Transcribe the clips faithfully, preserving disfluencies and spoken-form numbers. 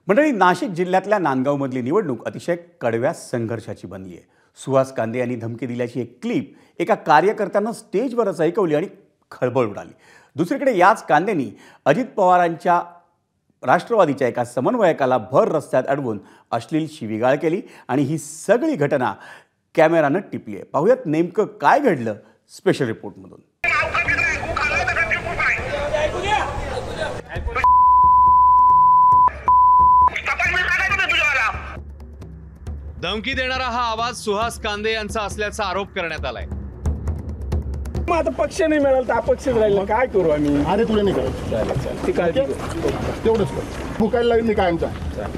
मंडळी, नाशिक जिल्ह्यातल्या नांदगावमधली निवडणूक अतिशय कडव्या संघर्षाची बनली आहे। सुहास कांदे यांनी धमकी दिल्याची एक क्लिप एका कार्यकर्त्यानं स्टेजवरच ऐकवली आणि खळबळ उडाली। दुसरीकडे याच कांदेंनी अजित पवारांच्या राष्ट्रवादीच्या एका समन्वयकाला भर रस्त्यात अडवून अश्लील शिवीगाळ केली आणि ही सगळी घटना कॅमेरानं टिपली आहे। पाहूयात नेमकं काय घडलं स्पेशल रिपोर्टमधून। धमकी देणारा हा आवाज सुहास कांदे यांचा असल्याचा आरोप करण्यात आलाय। मग आता पक्ष नाही मिळाला तर अपक्षच राहिला, काय करू आम्ही? अरे तुला नाही करायचं, चालेल चालेल ती काळजी घेऊ। तेवढंच कर, फुकायला लागेल मी कायमचा।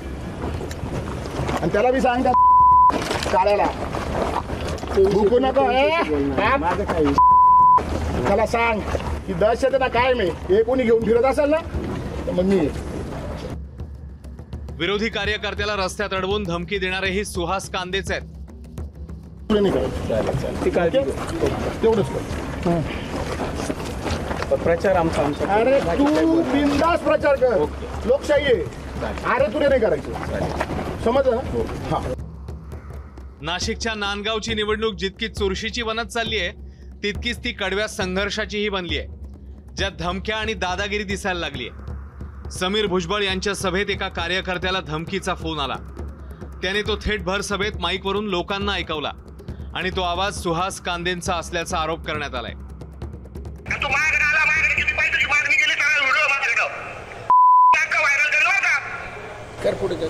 आणि त्याला बी सांग काळ्याला भुकू नको, माझं काय त्याला सांग की दहशत ना काय मी हे कोणी घेऊन फिरत असेल ना तर मग मी विरोधी कार्यकर्त्याला रस्त्यात अडवून धमकी देणारे ही सुहास कांदेच आहेत। तुला नाही करायचं, चालेल चालेल ती काळजी घेऊ। तेवढंच कर, प्रचार आमचा आमचा अरे तू बिनधास्त प्रचार कर, लोकशाही आहे। अरे तुला नाही करायचं, समजलं ना? हा। नाशिकच्या नांदगावची निवडणूक जितकी चुरशीची बनत चालली आहे तितकीच ती कडव्या संघर्षाचीही बनली आहे, ज्यात धमक्या आणि दादागिरी दिसायला लागली आहे। समीर भुजबळ यांच्या सभेत एका कार्यकर्त्याला धमकीचा फोन आला। त्याने तो थेट भर सभेत माईकवरून लोकांना ऐकवला आणि तो आवाज सुहास कांदेंचा असल्याचा आरोप करण्यात आलाय। कर पुढे कर।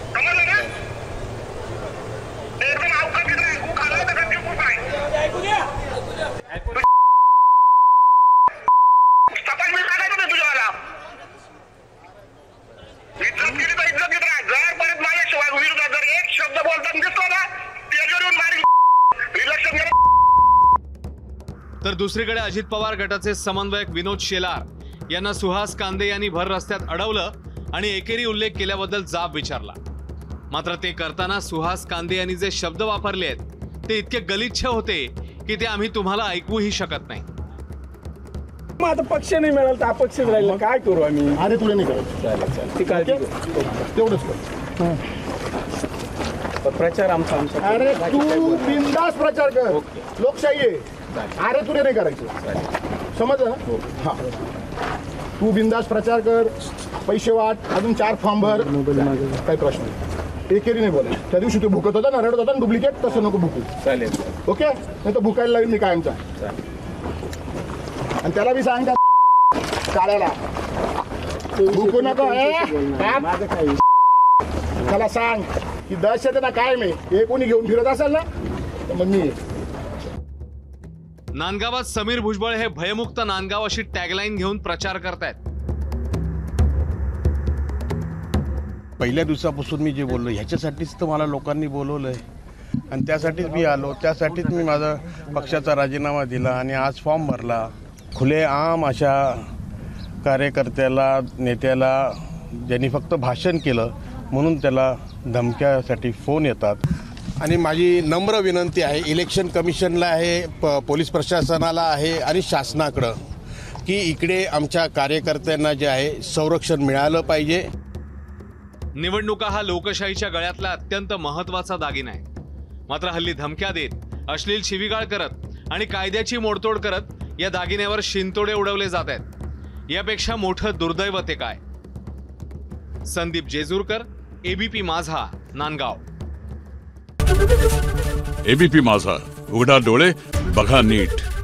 तर दुसरीकडे अजित पवार गटाचे समन्वयक विनोद शेलार यांना सुहास कांदे यांनी भर रस्त्यात अडवलं आणि एकेरी उल्लेख केल्याबद्दल जाब विचारला। मात्र ते करताना सुहास कांदे यांनी जे शब्द वापरले आहेत ते इतके गलिच्छ होते की ते आम्ही तुम्हाला ऐकूही शकत नाही। मग आता पक्ष नाही मिळाला तर अपक्षच राहिला, काय करू आम्ही? अरे तुला नाही करायचं, चालेल चालेल ती काळजी घेऊ। तेवढंच कर, प्रचार आमचा आमचा अरे तू बिनधास्त प्रचार कर, लोकशाही आहे। अरे तुला नाही करायचं, समजलं ना? हा। तू बिनधास्त प्रचार कर, पैसे वाट, अजून चार फॉर्म भर, काही प्रश्न नाही। एकेरी नाही बोलाय। त्या दिवशी तू भुकत होता ना, रडत होता ना डुप्लिकेट, तसं नको भुकू। चालेल ओके, नाही तर भुकायला लागेल मी कायमचा। आणि त्याला बी सांग काळ्याला भुकू नको, माझं काय त्याला सांग की दहशत ना काय मी हे कोणी घेऊन फिरत असेल ना तर मग मी नांदगावात समीर भुजबळ हे भयमुक्त नांदगाव अशी टॅगलाईन घेऊन प्रचार करतायत। पहिल्या दिवसापासून मी जे बोललो ह्याच्यासाठीच तर मला लोकांनी बोलवलंय आणि त्यासाठीच मी आलो, त्यासाठीच मी माझा पक्षाचा राजीनामा दिला आणि आज फॉर्म भरला। खुलेआम अशा कार्यकर्त्याला, नेत्याला ज्यांनी फक्त भाषण केलं म्हणून त्याला धमक्यासाठी फोन येतात। आणि माझी नम्र विनंती आहे इलेक्शन कमिशनला आहे, प पोलीस प्रशासनाला आहे आणि शासनाकडं की इकडे आमच्या कार्यकर्त्यांना जे आहे संरक्षण मिळालं पाहिजे। निवडणुका हा लोकशाहीच्या गळ्यातला अत्यंत महत्त्वाचा दागिना आहे। मात्र हल्ली धमक्या देत, अश्लील शिवीगाळ करत आणि कायद्याची मोडतोड करत या दागिन्यावर शिंतोडे उडवले जात आहेत। यापेक्षा मोठं दुर्दैव ते काय? संदीप जेजूरकर, एबीपी माझा, नांदगाव। एबीपी माझा, उघडा डोळे बघा नीट।